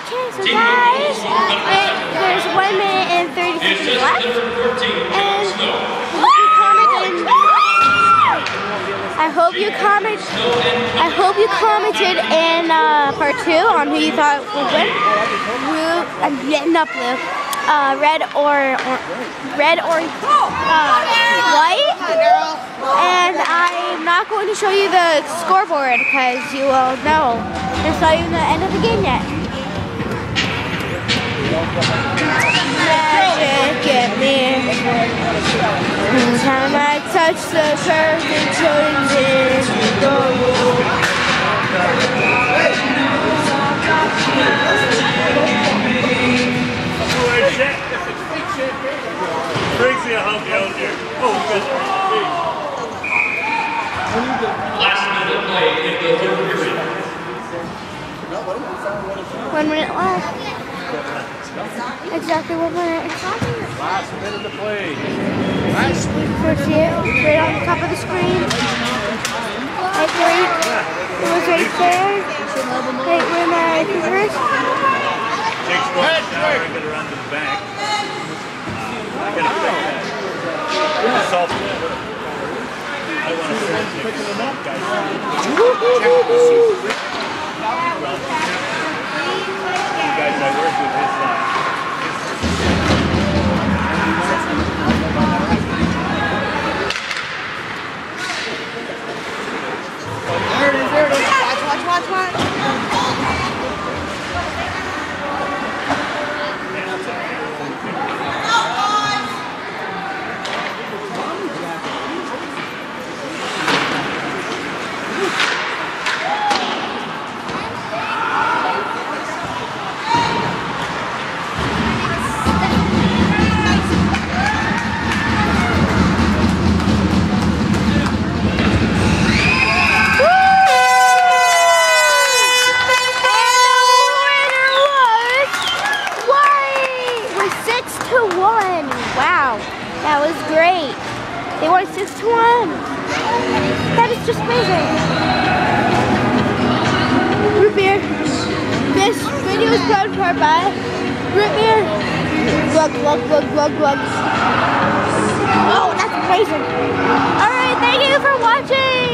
Okay, so guys, there's 1 minute and 30 seconds left, and I hope you commented in part 2 on who you thought would win. Not blue. Red or white. And I'm not going to show you the scoreboard because you will know. It's not even the end of the game yet. Magic at me. Every time I touch the curve, it changes the world. Tracy, I'll help you out here. Oh, good. Last minute play in the third period. 1 minute left. Exactly 1 minute. Last minute to play. First hit, right on the top of the screen. Right there. It was right there. Right where my fingers. Takes one now, we're going to run to the back. I got to fix that. Salt. I don't want to picking them up, guys. You guys I work with his There it is, there it is. Watch. Wow, that was great. They won 6-1. That is just amazing. Root beer. This video is brought to you by root beer. Glug. Oh, that's amazing. Alright, thank you for watching.